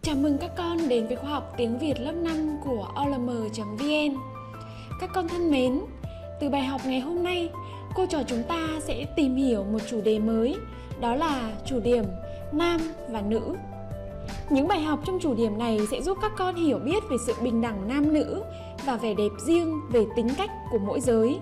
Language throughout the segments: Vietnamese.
Chào mừng các con đến với khóa học tiếng Việt lớp 5 của olm.vn. Các con thân mến, từ bài học ngày hôm nay, cô trò chúng ta sẽ tìm hiểu một chủ đề mới, đó là chủ điểm nam và nữ. Những bài học trong chủ điểm này sẽ giúp các con hiểu biết về sự bình đẳng nam nữ và vẻ đẹp riêng về tính cách của mỗi giới.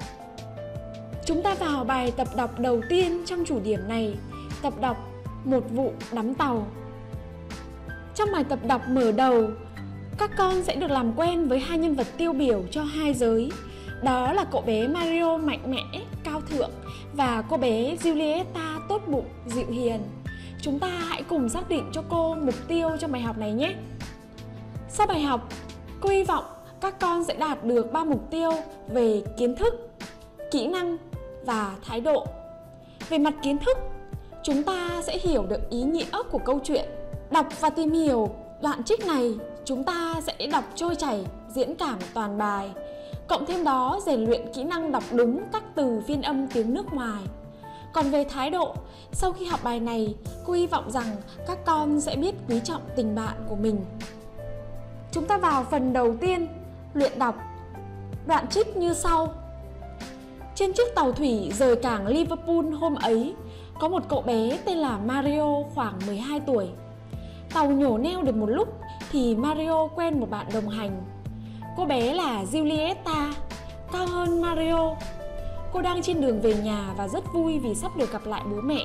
Chúng ta vào bài tập đọc đầu tiên trong chủ điểm này, tập đọc Một vụ đắm tàu. Trong bài tập đọc mở đầu, các con sẽ được làm quen với hai nhân vật tiêu biểu cho hai giới. Đó là cậu bé Mario mạnh mẽ, cao thượng và cô bé Giulietta tốt bụng, dịu hiền. Chúng ta hãy cùng xác định cho cô mục tiêu trong bài học này nhé. Sau bài học, cô hy vọng các con sẽ đạt được 3 mục tiêu về kiến thức, kỹ năng và thái độ. Về mặt kiến thức, chúng ta sẽ hiểu được ý nghĩa của câu chuyện. Đọc và tìm hiểu đoạn trích này, chúng ta sẽ đọc trôi chảy, diễn cảm toàn bài. Cộng thêm đó, rèn luyện kỹ năng đọc đúng các từ phiên âm tiếng nước ngoài. Còn về thái độ, sau khi học bài này, cô hy vọng rằng các con sẽ biết quý trọng tình bạn của mình. Chúng ta vào phần đầu tiên, luyện đọc. Đoạn trích như sau. Trên chiếc tàu thủy rời cảng Liverpool hôm ấy, có một cậu bé tên là Mario khoảng 12 tuổi. Tàu nhổ neo được một lúc thì Mario quen một bạn đồng hành. Cô bé là Giulietta, cao hơn Mario. Cô đang trên đường về nhà và rất vui vì sắp được gặp lại bố mẹ.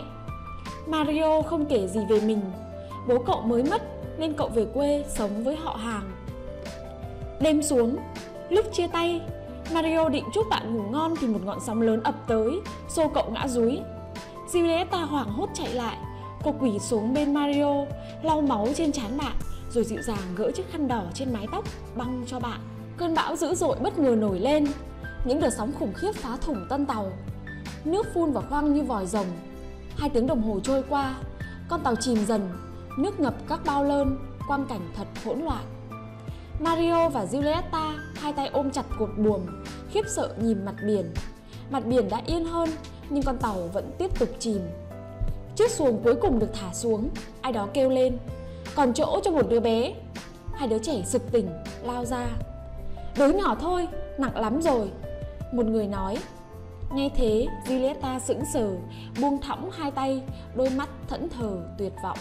Mario không kể gì về mình. Bố cậu mới mất nên cậu về quê sống với họ hàng. Đêm xuống, lúc chia tay, Mario định chúc bạn ngủ ngon thì một ngọn sóng lớn ập tới, xô cậu ngã dúi. Giulietta hoảng hốt chạy lại. Cô quỳ xuống bên Mario, lau máu trên trán bạn, rồi dịu dàng gỡ chiếc khăn đỏ trên mái tóc băng cho bạn. Cơn bão dữ dội bất ngờ nổi lên. Những đợt sóng khủng khiếp phá thủng thân tàu. Nước phun vào khoang như vòi rồng. 2 tiếng đồng hồ trôi qua, con tàu chìm dần, nước ngập các bao lơn, quang cảnh thật hỗn loạn. Mario và Giulietta hai tay ôm chặt cột buồm, khiếp sợ nhìn mặt biển. Mặt biển đã yên hơn, nhưng con tàu vẫn tiếp tục chìm. Chiếc xuồng cuối cùng được thả xuống, ai đó kêu lên, còn chỗ cho một đứa bé. 2 đứa trẻ sực tỉnh, lao ra. Đứa nhỏ thôi, nặng lắm rồi, một người nói. Nghe thế, Giulietta sững sờ, buông thõng hai tay, đôi mắt thẫn thờ tuyệt vọng.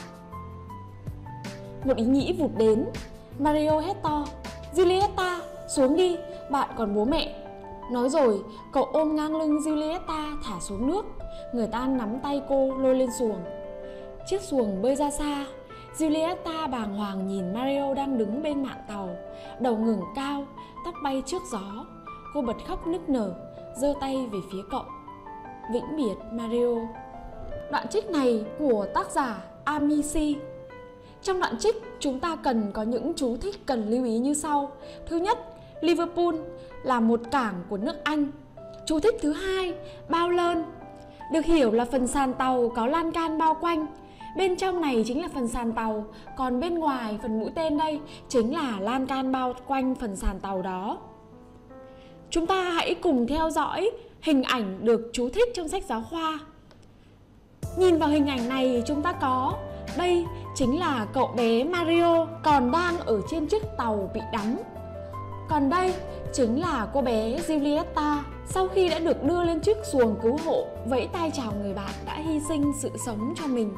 Một ý nghĩ vụt đến. Mario hét to, Giulietta, xuống đi, bạn còn bố mẹ. Nói rồi, cậu ôm ngang lưng Giulietta thả xuống nước. Người ta nắm tay cô lôi lên xuồng. Chiếc xuồng bơi ra xa. Giulietta bàng hoàng nhìn Mario đang đứng bên mạn tàu, đầu ngẩng cao, tóc bay trước gió. Cô bật khóc nức nở, giơ tay về phía cậu. Vĩnh biệt Mario. Đoạn trích này của tác giả Amici. Trong đoạn trích, chúng ta cần có những chú thích cần lưu ý như sau. Thứ nhất, Liverpool là một cảng của nước Anh. Chú thích thứ hai, bao lơn. Được hiểu là phần sàn tàu có lan can bao quanh. Bên trong này chính là phần sàn tàu, còn bên ngoài phần mũi tên đây chính là lan can bao quanh phần sàn tàu đó. Chúng ta hãy cùng theo dõi hình ảnh được chú thích trong sách giáo khoa. Nhìn vào hình ảnh này, chúng ta có đây chính là cậu bé Mario còn đang ở trên chiếc tàu bị đắm. Còn đây chính là cô bé Giulietta sau khi đã được đưa lên chiếc xuồng cứu hộ, vẫy tay chào người bạn đã hy sinh sự sống cho mình.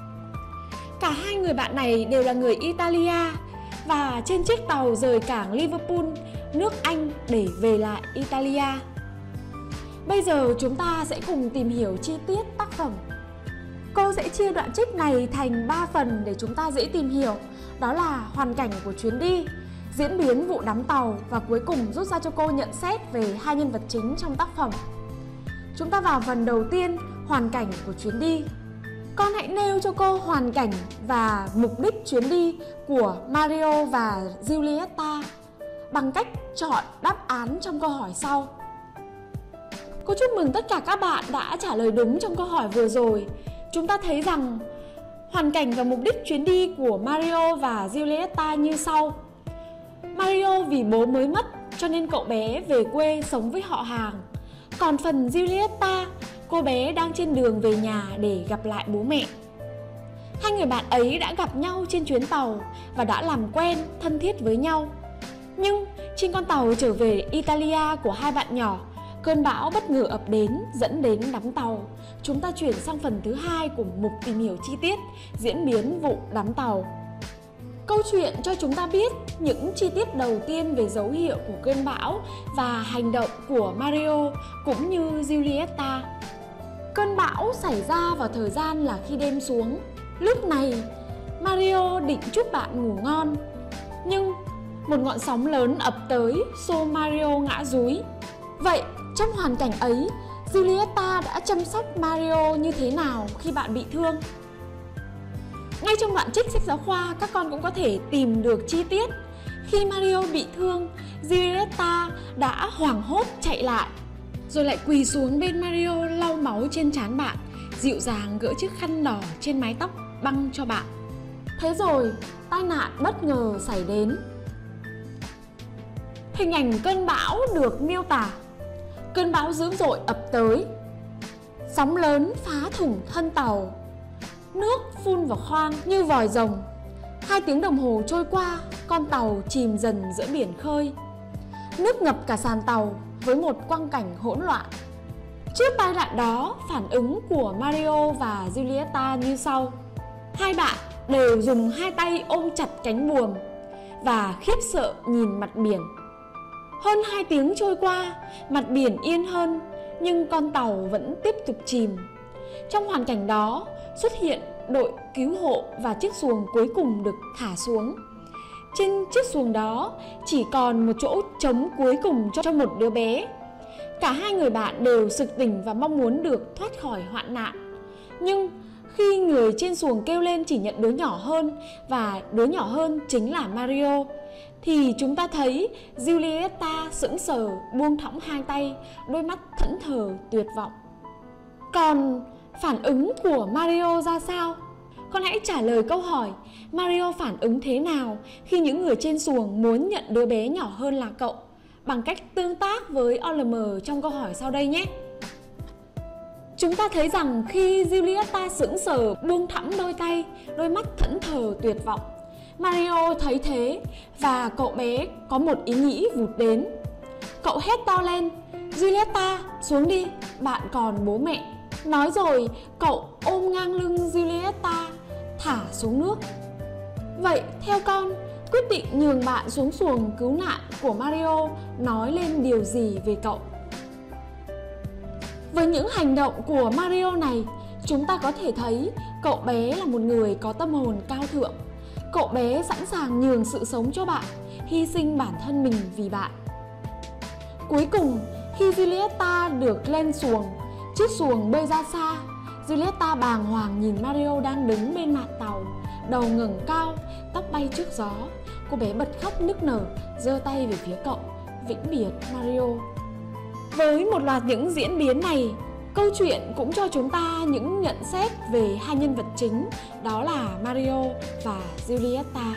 Cả hai người bạn này đều là người Italia và trên chiếc tàu rời cảng Liverpool, nước Anh để về lại Italia. Bây giờ chúng ta sẽ cùng tìm hiểu chi tiết tác phẩm. Cô sẽ chia đoạn trích này thành 3 phần để chúng ta dễ tìm hiểu. Đó là hoàn cảnh của chuyến đi, diễn biến vụ đắm tàu và cuối cùng rút ra cho cô nhận xét về hai nhân vật chính trong tác phẩm. Chúng ta vào phần đầu tiên, hoàn cảnh của chuyến đi. Con hãy nêu cho cô hoàn cảnh và mục đích chuyến đi của Mario và Giulietta bằng cách chọn đáp án trong câu hỏi sau. Cô chúc mừng tất cả các bạn đã trả lời đúng trong câu hỏi vừa rồi. Chúng ta thấy rằng hoàn cảnh và mục đích chuyến đi của Mario và Giulietta như sau. Mario vì bố mới mất cho nên cậu bé về quê sống với họ hàng. Còn phần Giulietta, cô bé đang trên đường về nhà để gặp lại bố mẹ. Hai người bạn ấy đã gặp nhau trên chuyến tàu và đã làm quen, thân thiết với nhau. Nhưng trên con tàu trở về Italia của hai bạn nhỏ, cơn bão bất ngờ ập đến dẫn đến đắm tàu. Chúng ta chuyển sang phần thứ hai của mục tìm hiểu chi tiết diễn biến vụ đắm tàu. Câu chuyện cho chúng ta biết những chi tiết đầu tiên về dấu hiệu của cơn bão và hành động của Mario cũng như Giulietta. Cơn bão xảy ra vào thời gian là khi đêm xuống. Lúc này, Mario định chúc bạn ngủ ngon. Nhưng một ngọn sóng lớn ập tới xô Mario ngã dúi. Vậy, trong hoàn cảnh ấy, Giulietta đã chăm sóc Mario như thế nào khi bạn bị thương? Ngay trong đoạn trích sách giáo khoa, các con cũng có thể tìm được chi tiết. Khi Mario bị thương, Giulietta đã hoảng hốt chạy lại, rồi lại quỳ xuống bên Mario lau máu trên trán bạn, dịu dàng gỡ chiếc khăn đỏ trên mái tóc băng cho bạn. Thế rồi, tai nạn bất ngờ xảy đến. Hình ảnh cơn bão được miêu tả. Cơn bão dữ dội ập tới. Sóng lớn phá thủng thân tàu. Nước phun vào khoang như vòi rồng. 2 tiếng đồng hồ trôi qua, con tàu chìm dần giữa biển khơi. Nước ngập cả sàn tàu với một quang cảnh hỗn loạn. Trước tai nạn đó, phản ứng của Mario và Giulietta như sau. Hai bạn đều dùng 2 tay ôm chặt cánh buồm và khiếp sợ nhìn mặt biển. Hơn 2 tiếng trôi qua, mặt biển yên hơn, nhưng con tàu vẫn tiếp tục chìm. Trong hoàn cảnh đó, xuất hiện đội cứu hộ và chiếc xuồng cuối cùng được thả xuống. Trên chiếc xuồng đó chỉ còn một chỗ trống cuối cùng cho một đứa bé. Cả hai người bạn đều sực tỉnh và mong muốn được thoát khỏi hoạn nạn. Nhưng khi người trên xuồng kêu lên chỉ nhận đứa nhỏ hơn, và đứa nhỏ hơn chính là Mario, thì chúng ta thấy Giulietta sững sờ buông thõng 2 tay, đôi mắt thẫn thờ tuyệt vọng. Còn phản ứng của Mario ra sao? Con hãy trả lời câu hỏi Mario phản ứng thế nào khi những người trên xuồng muốn nhận đứa bé nhỏ hơn là cậu, bằng cách tương tác với Oliver trong câu hỏi sau đây nhé. Chúng ta thấy rằng khi Giulietta sững sờ buông thõng đôi tay, đôi mắt thẫn thờ tuyệt vọng, Mario thấy thế và cậu bé có một ý nghĩ vụt đến. Cậu hét to lên: Giulietta, xuống đi, bạn còn bố mẹ. Nói rồi, cậu ôm ngang lưng Giulietta, thả xuống nước. Vậy, theo con, quyết định nhường bạn xuống xuồng cứu nạn của Mario nói lên điều gì về cậu? Với những hành động của Mario này, chúng ta có thể thấy cậu bé là một người có tâm hồn cao thượng. Cậu bé sẵn sàng nhường sự sống cho bạn, hy sinh bản thân mình vì bạn. Cuối cùng, khi Giulietta được lên xuồng, chiếc xuồng bơi ra xa, Giulietta bàng hoàng nhìn Mario đang đứng bên mạn tàu, đầu ngẩng cao, tóc bay trước gió. Cô bé bật khóc nức nở, giơ tay về phía cậu, vĩnh biệt Mario. Với một loạt những diễn biến này, câu chuyện cũng cho chúng ta những nhận xét về hai nhân vật chính, đó là Mario và Giulietta.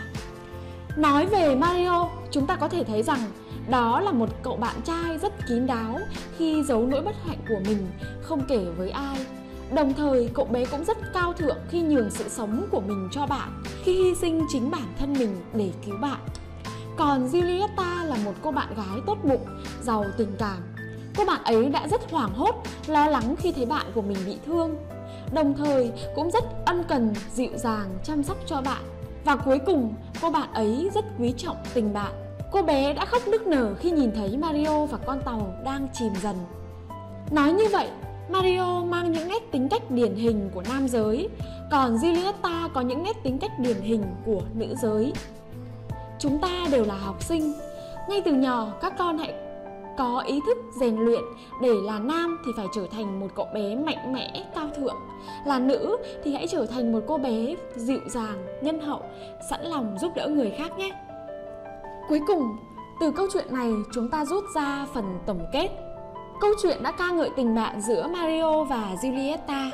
Nói về Mario, chúng ta có thể thấy rằng đó là một cậu bạn trai rất kín đáo khi giấu nỗi bất hạnh của mình, không kể với ai. Đồng thời, cậu bé cũng rất cao thượng khi nhường sự sống của mình cho bạn, khi hy sinh chính bản thân mình để cứu bạn. Còn Giulietta là một cô bạn gái tốt bụng, giàu tình cảm. Cô bạn ấy đã rất hoảng hốt, lo lắng khi thấy bạn của mình bị thương. Đồng thời cũng rất ân cần, dịu dàng chăm sóc cho bạn. Và cuối cùng, cô bạn ấy rất quý trọng tình bạn. Cô bé đã khóc nức nở khi nhìn thấy Mario và con tàu đang chìm dần. Nói như vậy, Mario mang những nét tính cách điển hình của nam giới, còn Giulietta có những nét tính cách điển hình của nữ giới. Chúng ta đều là học sinh. Ngay từ nhỏ, các con hãy có ý thức rèn luyện. Để là nam thì phải trở thành một cậu bé mạnh mẽ, cao thượng. Là nữ thì hãy trở thành một cô bé dịu dàng, nhân hậu, sẵn lòng giúp đỡ người khác nhé. Cuối cùng, từ câu chuyện này chúng ta rút ra phần tổng kết. Câu chuyện đã ca ngợi tình bạn giữa Mario và Giulietta.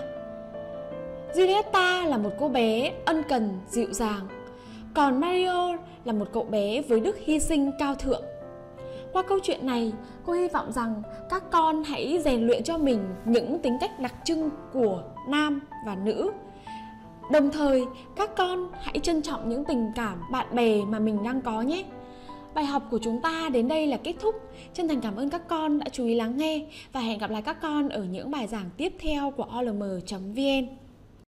Giulietta là một cô bé ân cần, dịu dàng, còn Mario là một cậu bé với đức hy sinh cao thượng. Qua câu chuyện này, cô hy vọng rằng các con hãy rèn luyện cho mình những tính cách đặc trưng của nam và nữ. Đồng thời, các con hãy trân trọng những tình cảm bạn bè mà mình đang có nhé. Bài học của chúng ta đến đây là kết thúc. Chân thành cảm ơn các con đã chú ý lắng nghe và hẹn gặp lại các con ở những bài giảng tiếp theo của olm.vn.